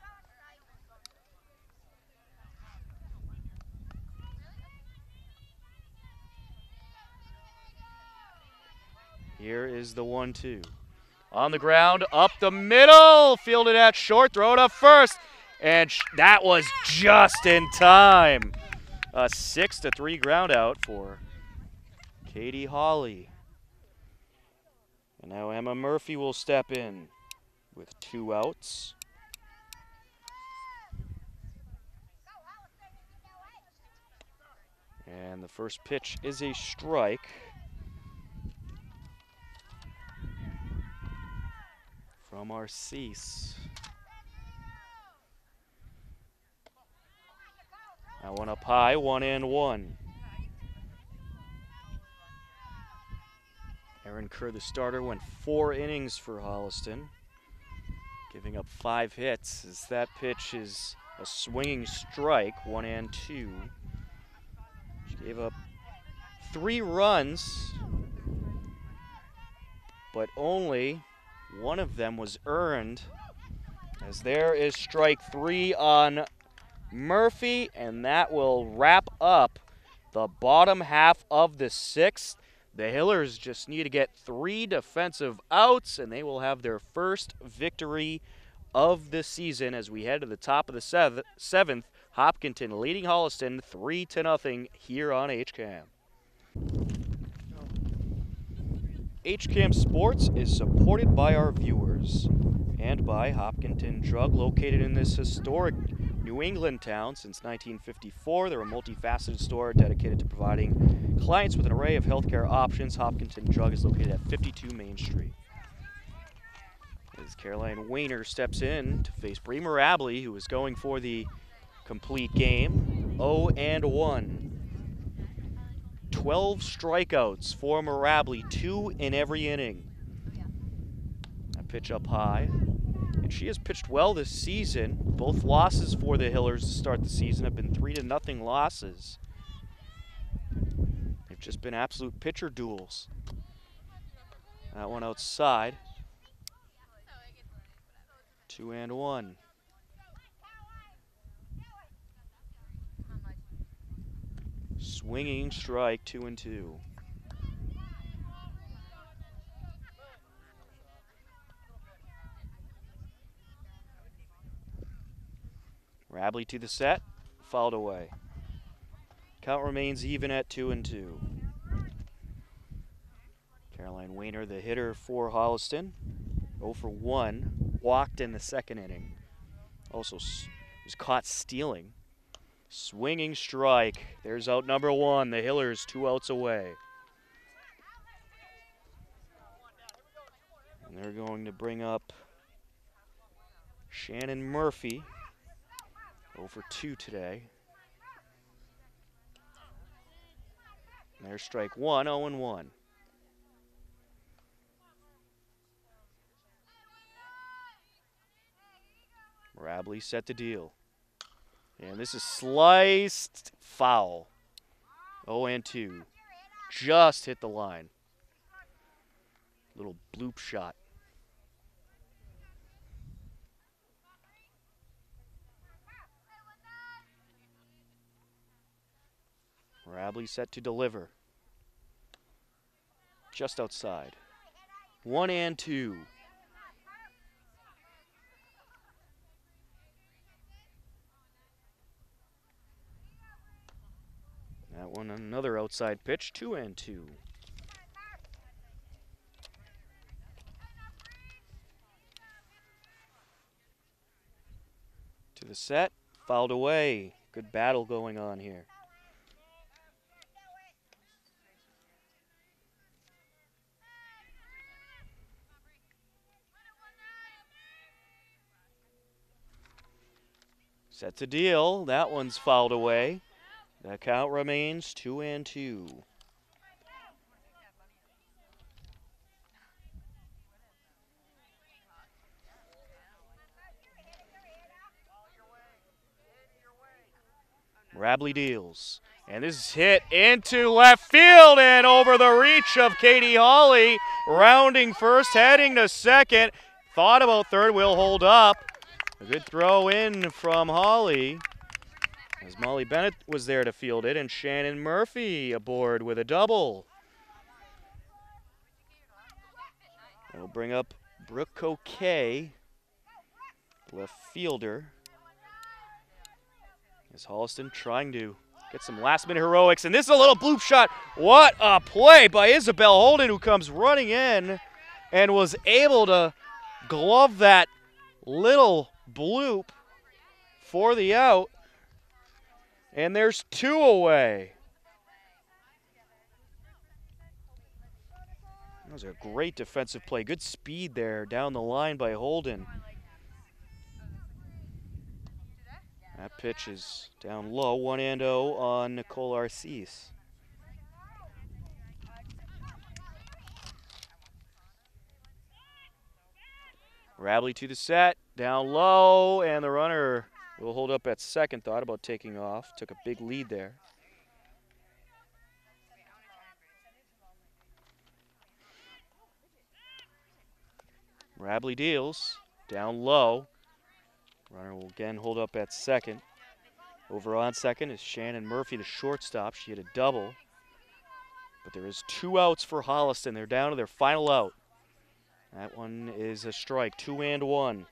Here is the one two. On the ground, up the middle, fielded at short, throw it up first. And sh that was just in time. A six to three ground out for Katie Hawley. And now Emma Murphy will step in with two outs. And the first pitch is a strike from Arcese. That one up high, one and one. Erin Kerr, the starter, went four innings for Holliston, giving up five hits as that pitch is a swinging strike, one and two. She gave up three runs, but only one of them was earned, as there is strike three on Murphy, and that will wrap up the bottom half of the sixth. The Hillers just need to get three defensive outs, and they will have their first victory of the season as we head to the top of the sev seventh. Hopkinton leading Holliston three to nothing here on H C A M. H C A M Sports is supported by our viewers and by Hopkinton Drug, located in this historic New England town since nineteen fifty-four. They're a multifaceted store dedicated to providing clients with an array of healthcare options. Hopkinton Drug is located at fifty-two Main Street. As Caroline Weiner steps in to face Bree Mirably, who is going for the complete game. oh and one. twelve strikeouts for Mirably, two in every inning. A pitch up high. And she has pitched well this season. Both losses for the Hillers to start the season have been three to nothing losses. They've just been absolute pitcher duels. That one outside. Two and one. Swinging strike, two and two. Rabley to the set, fouled away. Count remains even at two and two. Caroline Weiner, the hitter for Holliston, oh for one, walked in the second inning. Also was caught stealing. Swinging strike. There's out number one. The Hillers two outs away. And they're going to bring up Shannon Murphy. oh for two today. And there's strike one, oh and one. Rabley set to deal. And this is sliced foul. oh and two. Just hit the line. Little bloop shot. Rabley set to deliver. Just outside. One and two. That one, another outside pitch, two and two. To the set, fouled away. Good battle going on here. Set to deal. That one's fouled away. The count remains two and two. Rabley deals. And this is hit into left field and over the reach of Katie Hawley. Rounding first, heading to second. Thought about third, will hold up. A good throw in from Hawley, as Molly Bennett was there to field it, and Shannon Murphy aboard with a double. We'll bring up Brooke Coquet, left fielder, as Holliston trying to get some last-minute heroics. And this is a little bloop shot. What a play by Isabel Holden, who comes running in and was able to glove that little bloop for the out. And there's two away. That was a great defensive play. Good speed there down the line by Holden. That pitch is down low, one and oh on Nicole Arcis. Rabley to the set, down low, and the runner will hold up at second. Thought about taking off, took a big lead there. Rabley deals, down low. Runner will again hold up at second. Over on second is Shannon Murphy, the shortstop. She hit a double. But there is two outs for Holliston. They're down to their final out. That one is a strike, two and one.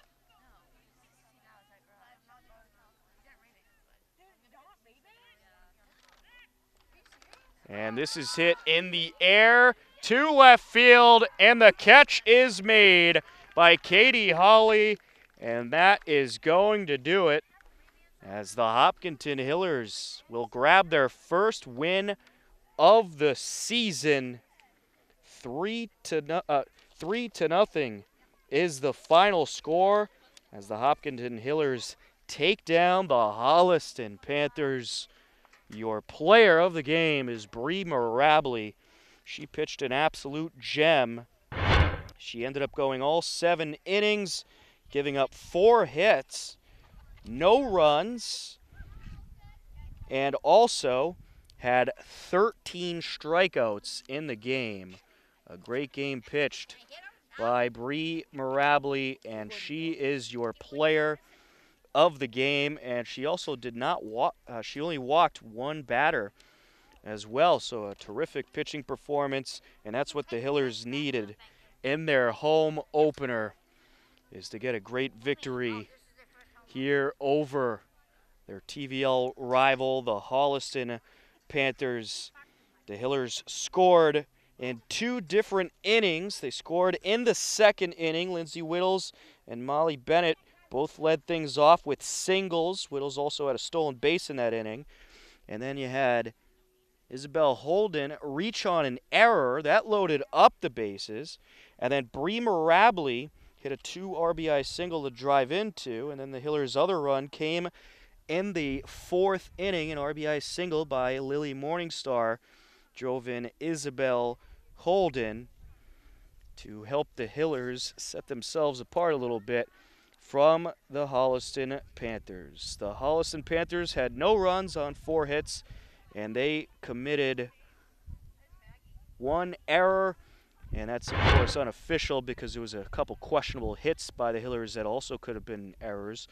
And this is hit in the air to left field, and the catch is made by Katie Hawley, and that is going to do it, as the Hopkinton Hillers will grab their first win of the season. Three to no, uh, three to nothing is the final score, as the Hopkinton Hillers take down the Holliston Panthers. Your player of the game is Bree Mirably. She pitched an absolute gem. She ended up going all seven innings, giving up four hits, no runs, and also had thirteen strikeouts in the game. A great game pitched by Bree Mirably, and she is your player of the game. And she also did not walk, uh, she only walked one batter as well, so a terrific pitching performance, and that's what the Hillers needed in their home opener, is to get a great victory here over their T V L rival, the Holliston Panthers. The Hillers scored in two different innings. They scored in the second inning. Lindsay Whittles and Molly Bennett both led things off with singles. Whittles also had a stolen base in that inning. And then you had Isabel Holden reach on an error. That loaded up the bases. And then Bree Mirably hit a two R B I single to drive into. And then the Hillers' other run came in the fourth inning. An R B I single by Lily Morningstar drove in Isabel Holden to help the Hillers set themselves apart a little bit from the Holliston Panthers. The Holliston Panthers had no runs on four hits, and they committed one error, and that's, of course, unofficial because there was a couple questionable hits by the Hillers that also could have been errors.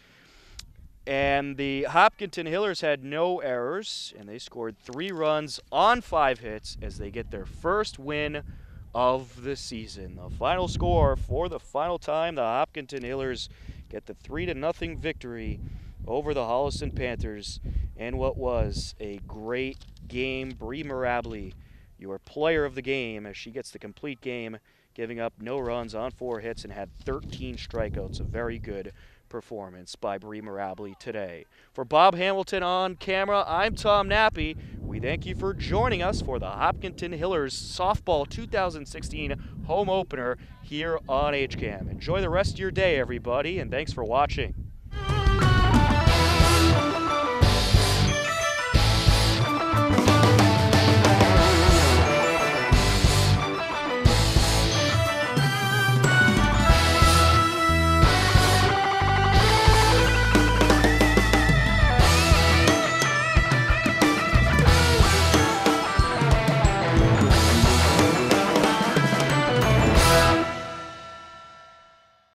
And the Hopkinton Hillers had no errors, and they scored three runs on five hits as they get their first win of the season. The final score for the final time, the Hopkinton Hillers get the three to nothing victory over the Holliston Panthers in what was a great game. Bree Mirably, your player of the game, as she gets the complete game, giving up no runs on four hits and had thirteen strikeouts. A very good performance by Bree Mirably today. For Bob Hamilton on camera, I'm Tom Nappy. We thank you for joining us for the Hopkinton Hillers Softball two thousand sixteen home opener here on H CAM. Enjoy the rest of your day, everybody, and thanks for watching.